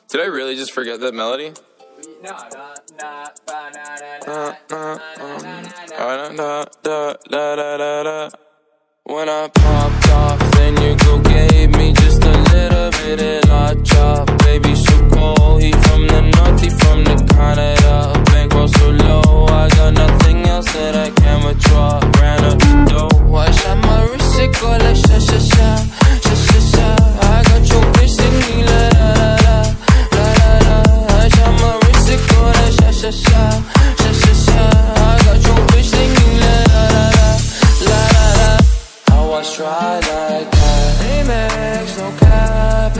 Did I really just forget that melody? When I popped off, then your girl gave me just a little bit of la chop. Baby, so cold, he from the north, he from the Canada. Bankroll so low, I got nothing else that I can withdraw. Ran up the dough, I shot my wrist, it go like sha sha sha, sha sha sha. I got your bitch singing la la la la la la. I shot my wrist, it go like sha sha sha, sha sha sha. I got your bitch singing la la la la la la. How I try like that? Amex, no cap,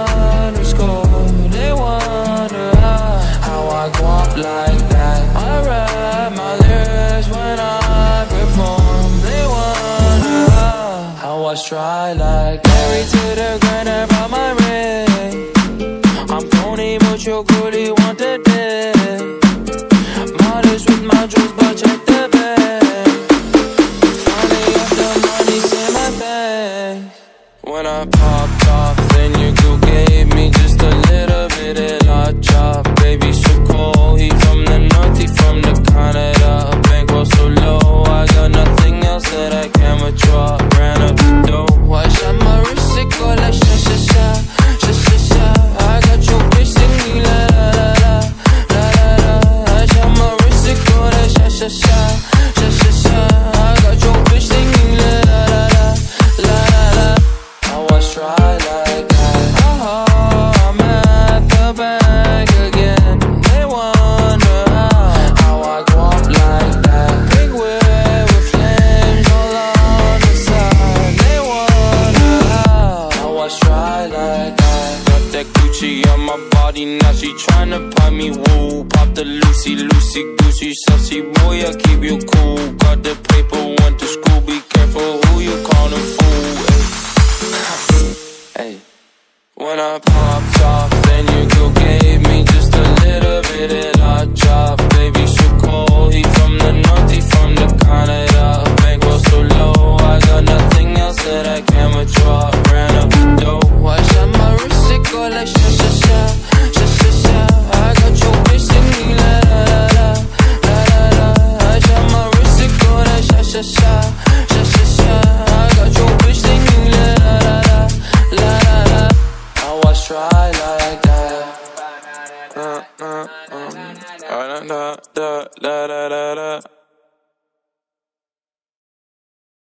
_. They wonder how I go up like that. I rap my lyrics when I perform. They wonder how I try like that. Married to the grind, I brought my ring. I'm Tony, mucho goodie, want the dick. Modest with my jewels, but check the bag. Finally got the money, say my thanks. When I popped off, then your girl gave me just a little bit of la chop. Baby, so cold, he from the north, he from the Canada. Bankroll so low, I got nothing else that I can withdraw. Ran up the dough, I shot my wrist, it go like sha sha sha, sha sha sha. I got your bitch singing la la la la la la. I shot my wrist, it go like sha sha sha, sha sha sha. I got your bitch singing la la la la la la. How I try like that? Oh, I'm at the bank again. They wonder how I go up like that. Big whip with flames all on the side. They wonder how I try like that. Got that Gucci on my body, now she tryna buy me woo. Pop the Lucy, Lucy, Gucci, saucy boy, I keep you cool. Got the paper, went to school, be careful who you callin' fool. Hey. When I popped off, then your girl gave me just a little bit of la chop. Baby, so cold, he from the north, he from the Canada. Bankroll so low, I got nothing else that I can withdraw.